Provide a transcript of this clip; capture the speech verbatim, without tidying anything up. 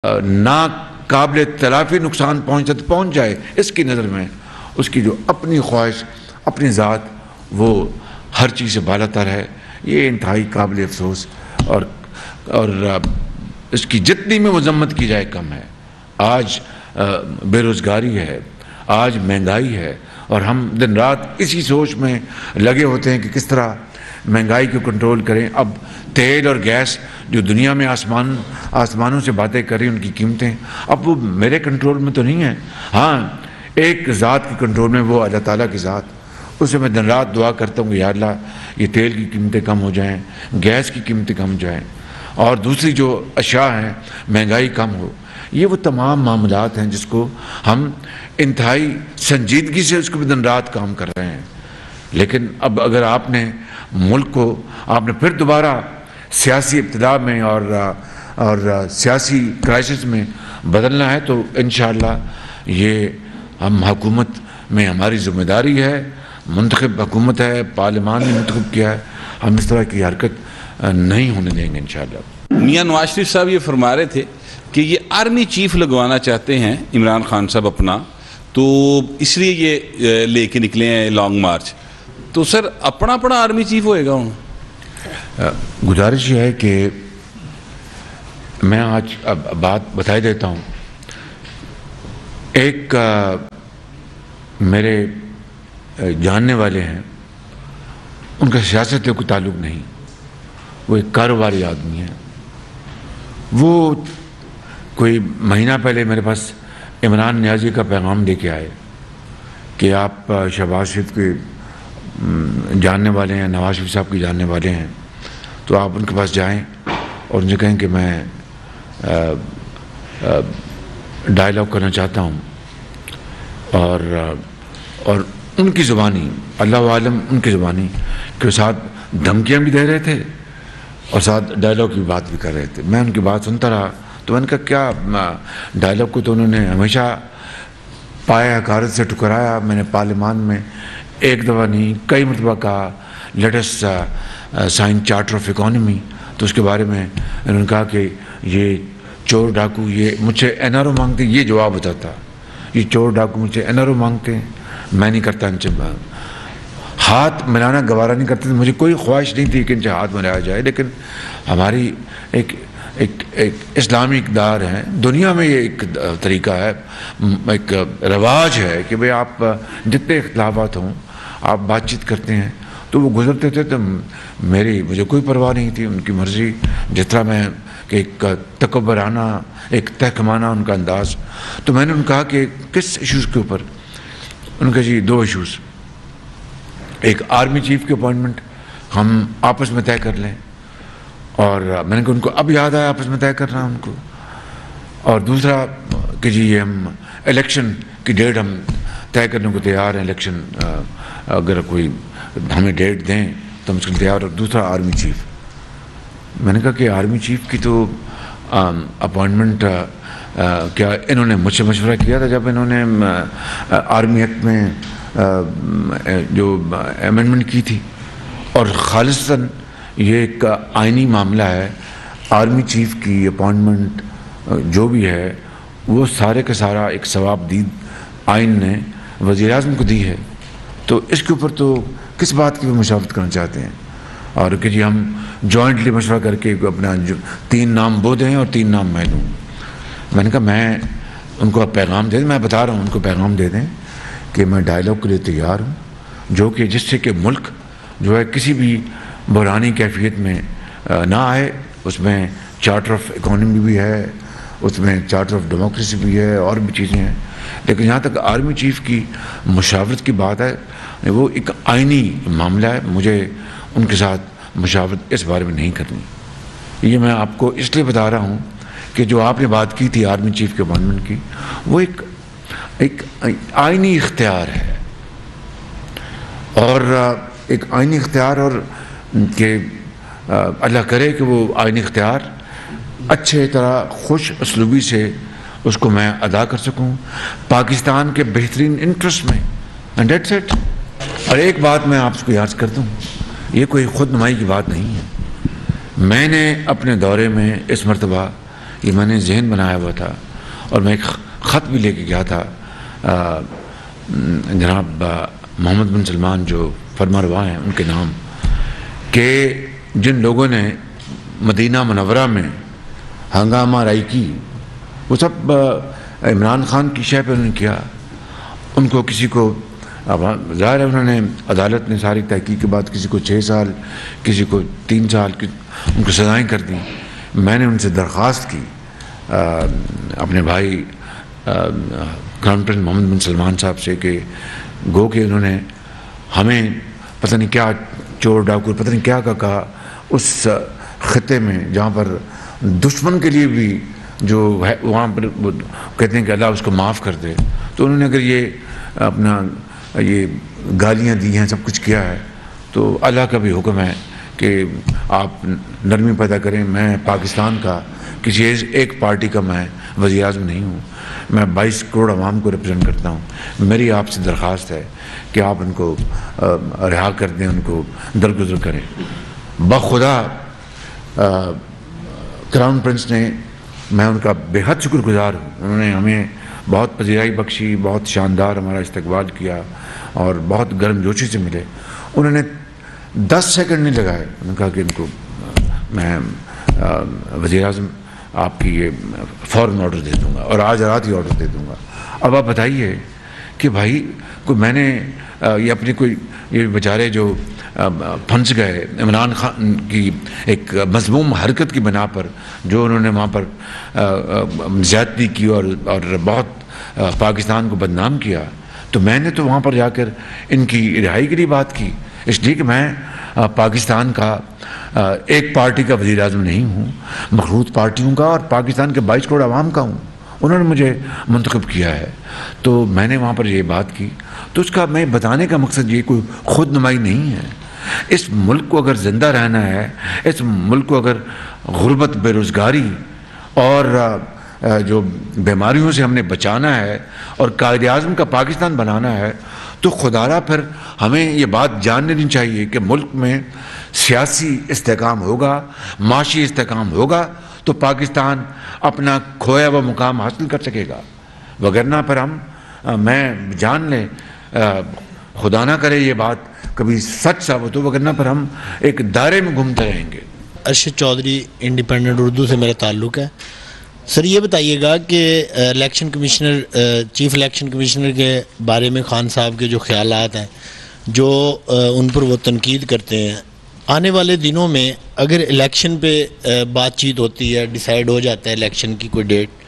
ناقابل تلافی نقصان پہنچتا تو پہنچ جائے، اس کی نظر میں اس کی جو اپنی خواہش، اپنی ذات، وہ ہر چیز سے بالا تر ہے. یہ انتہائی قابل افسوس اور اور اس کی جتنی میں مذمت کی جائے کم ہے. آج بے روزگاری ہے، آج مہنگائی ہے، اور ہم دن رات اسی سوچ میں لگے ہوتے ہیں کہ کس طرح مہنگائی کو کنٹرول کریں. اب تیل اور گیس جو دنیا میں آسمان آسمانوں سے باتیں کر رہی ہیں، ان کی قیمتیں اب وہ میرے کنٹرول میں تو نہیں ہیں. ہاں، ایک ذات کی کنٹرول میں، وہ اللہ تعالیٰ کی ذات. اسے میں دن رات دعا کرتا ہوں کہ یا اللہ یہ تیل کی قیمتیں کم ہو جائیں، گیس کی قیمتیں کم ہو جائیں، اور دوسری جو اشیاء ہیں مہنگائی کم ہو. یہ وہ تمام معاملات ہیں جس کو ہم انتہائی سنجیدگی سے اس کو بھی دن رات کام کر رہے ہیں. لیکن اب اگر آپ نے ملک کو آپ نے پھر دوبارہ سیاسی ابتدا میں اور اور سیاسی کرائسس میں بدلنا ہے تو انشاءاللہ یہ ہم حکومت میں ہماری ذمہ داری ہے. منتخب حکومت ہے، پارلیمان نے منتخب کیا ہے، ہم اس طرح کی حرکت نہیں ہونے دیں گے انشاءاللہ. میاں نواز شریف صاحب یہ فرما رہے تھے کہ یہ آرمی چیف لگوانا چاہتے ہیں عمران خان صاحب اپنا، تو اس لیے یہ لے کے نکلے ہیں لانگ مارچ. تو سر اپنا اپنا آرمی چیف ہوئے گا ہوں؟ گزارش یہ ہے کہ میں آج اب بات بتائی دیتا ہوں. ایک میرے جاننے والے ہیں، ان کا سیاست سے کوئی تعلق نہیں، وہ ایک کاروباری آدمی ہے. وہ کوئی مہینہ پہلے میرے پاس عمران نیازی کا پیغام دے کے آئے کہ آپ شہباز شریف کے جاننے والے ہیں، نواز شریف صاحب کے جاننے والے ہیں، تو آپ ان کے پاس جائیں اور ان سے کہیں کہ میں ڈائلاگ کرنا چاہتا ہوں. اور اور ان کی زبانی، اللہ عالم ان کی زبانی، کہ ساتھ دھمکیاں بھی دے رہے تھے اور ساتھ ڈائلاگ کی بات بھی کر رہے تھے. میں ان کی بات سنتا رہا تو میں نے کہا کیا ڈائلاگ کو تو انہوں نے ہمیشہ پایا حقارت سے ٹکرایا. میں نے پارلیمان میں ایک دفعہ نہیں کئی مرتبہ کہا latest sign charter of economy, تو اس کے بارے میں انہوں نے کہا کہ یہ چور ڈاکو یہ مجھ سے این آر او مانگتے. یہ جواب ہوتا تھا، یہ چور ڈاکو مجھ سے این آر او مانگتے ہیں، میں نہیں کرتا ان سے ہاتھ ملانا، گوارا نہیں کرتے. مجھے کوئی خواہش نہیں تھی کہ ان سے ہاتھ ملایا جائے، لیکن ہماری ایک ایک ایک اسلامی اقدار ہے، دنیا میں یہ ایک طریقہ ہے، ایک رواج ہے کہ بھئی آپ جتنے اختلافات ہوں آپ بات چیت کرتے ہیں. تو وہ گزرتے تھے تو میری مجھے کوئی پرواہ نہیں تھی، ان کی مرضی. جس طرح میں کہ ایک تکبرانہ، ایک تحکمانہ ان کا انداز. تو میں نے ان کہا کہ کس ایشوز کے اوپر؟ ان کا جی دو ایشوز، ایک آرمی چیف کی اپوائنٹمنٹ ہم آپس میں طے کر لیں، اور میں نے کہا ان کو اب یاد آیا آپس میں طے کرنا ان کو، اور دوسرا کہ جی یہ ہم الیکشن کی ڈیٹ ہم طے کرنے کو تیار ہیں، الیکشن اگر کوئی ہمیں ڈیٹ دیں تو ہم اس کو تیار. اور دوسرا آرمی چیف. میں نے کہا کہ آرمی چیف کی تو اپوائنٹمنٹ کیا انہوں نے مجھ سے مشورہ کیا تھا جب انہوں نے آرمی ایکٹ میں جو امینڈمنٹ کی تھی، اور خالصتاً یہ ایک آئینی معاملہ ہے. آرمی چیف کی اپوائنٹمنٹ جو بھی ہے وہ سارے کا سارا ایک ثواب دید آئین نے وزیر اعظم کو دی ہے. تو اس کے اوپر تو کس بات کی بھی مشاورت کرنا چاہتے ہیں؟ اور کہ جی ہم جوائنٹلی مشورہ کر کے اپنا جو تین نام وہ دیں اور تین نام میں دوں. میں نے کہا میں ان کو پیغام دے دیں، میں بتا رہا ہوں ان کو پیغام دے دیں کہ میں ڈائلاگ کے لیے تیار ہوں، جو کہ جس سے کہ ملک جو ہے کسی بھی بحرانی کیفیت میں نہ آئے. اس میں چارٹر آف اکانومی بھی ہے، اس میں چارٹر آف ڈیموکریسی بھی ہے، اور بھی چیزیں ہیں. لیکن جہاں تک آرمی چیف کی مشاورت کی بات ہے، وہ ایک آئینی معاملہ ہے، مجھے ان کے ساتھ مشاورت اس بارے میں نہیں کرنی. یہ میں آپ کو اس لیے بتا رہا ہوں کہ جو آپ نے بات کی تھی آرمی چیف کے اپوائنٹمنٹ کی، وہ ایک ایک آئینی اختیار ہے، اور ایک آئینی اختیار، اور کہ اللہ کرے کہ وہ آئینی اختیار اچھے طرح خوش اسلوبی سے اس کو میں ادا کر سکوں پاکستان کے بہترین انٹرسٹ میں. And that's it. اور ایک بات میں آپ کو یاد کر دوں، یہ کوئی خود نمائی کی بات نہیں ہے. میں نے اپنے دورے میں اس مرتبہ یہ میں نے ذہن بنایا ہوا تھا، اور میں ایک خط بھی لے کے گیا تھا جناب محمد بن سلمان جو فرما روا ہیں ان کے نام، کہ جن لوگوں نے مدینہ منورہ میں ہنگامہ رائی کی وہ سب عمران خان کی شے پہ انہوں نے کیا. ان کو کسی کو اب ظاہر ہے انہوں نے عدالت نے ساری تحقیق کے بعد کسی کو چھ سال کسی کو تین سال ان کو سزائیں کر دیں. میں نے ان سے درخواست کی اپنے بھائی crown prince Mohammed bin Salman صاحب سے کہ گو کہ انہوں نے ہمیں پتہ نہیں کیا چور ڈاکو پتہ نہیں کیا کا کہا اس خطے میں جہاں پر دشمن کے لیے بھی جو ہے وہاں پر کہتے ہیں کہ اللہ اس کو معاف کر دے. تو انہوں نے اگر یہ اپنا یہ گالیاں دی ہیں سب کچھ کیا ہے تو اللہ کا بھی حکم ہے کہ آپ نرمی پیدا کریں. میں پاکستان کا کسی ایک پارٹی کا میں وزیر اعظم نہیں ہوں، میں بائیس کروڑ عوام کو ریپرزینٹ کرتا ہوں. میری آپ سے درخواست ہے کہ آپ ان کو رہا کر دیں، ان کو درگزر کریں. بخدا کراؤن پرنس نے، میں ان کا بے حد شکر گزار ہوں. انہوں نے ہمیں بہت پذیرائی بخشی، بہت شاندار ہمارا استقبال کیا اور بہت گرم جوشی سے ملے. انہوں نے دس سیکنڈ نہیں لگائے، انہوں نے کہا کہ ان کو میں وزیر اعظم آپ کی یہ فوراً آرڈر دے دوں گا اور آج رات ہی آرڈر دے دوں گا. اب آپ بتائیے کہ بھائی کوئی میں نے یہ اپنی کوئی یہ بیچارے جو پھنس گئے عمران خان کی ایک مذموم حرکت کی بنا پر جو انہوں نے وہاں پر زیادتی کی اور اور بہت پاکستان کو بدنام کیا، تو میں نے تو وہاں پر جا کر ان کی رہائی کے لیے بات کی، اس لیے کہ میں پاکستان کا ایک پارٹی کا وزیر اعظم نہیں ہوں، مخلوط پارٹیوں کا اور پاکستان کے بائیس کروڑ عوام کا ہوں. انہوں نے مجھے منتخب کیا ہے تو میں نے وہاں پر یہ بات کی. تو اس کا میں بتانے کا مقصد یہ کوئی خود نمائی نہیں ہے. اس ملک کو اگر زندہ رہنا ہے، اس ملک کو اگر غربت، بے روزگاری اور جو بیماریوں سے ہم نے بچانا ہے اور قائد اعظم کا پاکستان بنانا ہے، تو خدارا پھر ہمیں یہ بات جان لینی چاہیے کہ ملک میں سیاسی استحکام ہوگا، معاشی استحکام ہوگا تو پاکستان اپنا کھویا ہوا مقام حاصل کر سکے گا. وگرنہ پر ہم میں جان لیں خدا نہ کرے یہ بات کبھی سچ ثابت ہو، وگرنہ پر ہم ایک دائرے میں گھومتے رہیں گے. ارشد چودھری، انڈیپینڈنٹ اردو سے میرا تعلق ہے. سر یہ بتائیے گا کہ election commissioner chief election commissioner کے بارے میں خان صاحب کے جو خیالات ہیں جو ان پر وہ تنقید کرتے ہیں، آنے والے دنوں میں اگر الیکشن پہ بات چیت ہوتی ہے، ڈیسائیڈ ہو جاتا ہے الیکشن کی کوئی ڈیٹ،